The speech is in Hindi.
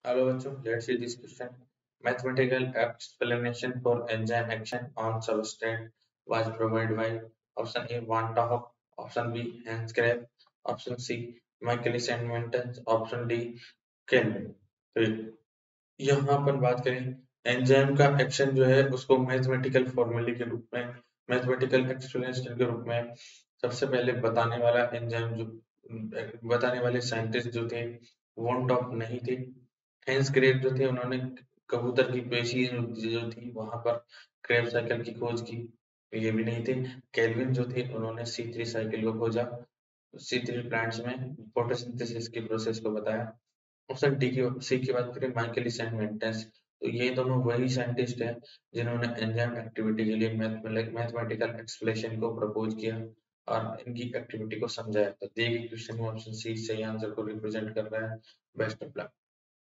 Hello bachcho, let's see this question. Mathematical explanation for enzyme action on substrate was provided by option A Van t Hoff, option B Hans Grave, option C Michaelis and Menten, option D Kelvin. तो यहाँ अपन बात करें एंजाइम का एक्शन जो है उसको मैथमेटिकल फॉर्मूले के रूप में मैथमेटिकल एक्सप्लेनेशन के रूप में सबसे पहले बताने वाला एंजाइम जो बताने वाले साइंटिस्ट जो थे वॉन टॉप नहीं थे। हेंस क्रेग जो थे उन्होंने कबूतर की पेशी जो थी वहां पर क्रेब साइकिल की खोज की, ये भी नहीं थे। केल्विन जो थे उन्होंने C3 साइकिल को खोजा, C3 प्लांट्स में फोटोसिंथेसिस की प्रोसेस को बताया। ऑप्शन डी की सी की बात करें माइकलिस एंड मेंटेस, तो ये दोनों वही साइंटिस्ट हैं जिन्होंने एंजाइम एक्टिविटी के लिए मैथमेटिकल एक्सप्लेनेशन को प्रपोज किया और इनकी एक्टिविटी को समझाया। तो दी गई क्वेश्चन में ऑप्शन सी सही आंसर को रिप्रेजेंट कर रहा है। Best of luck.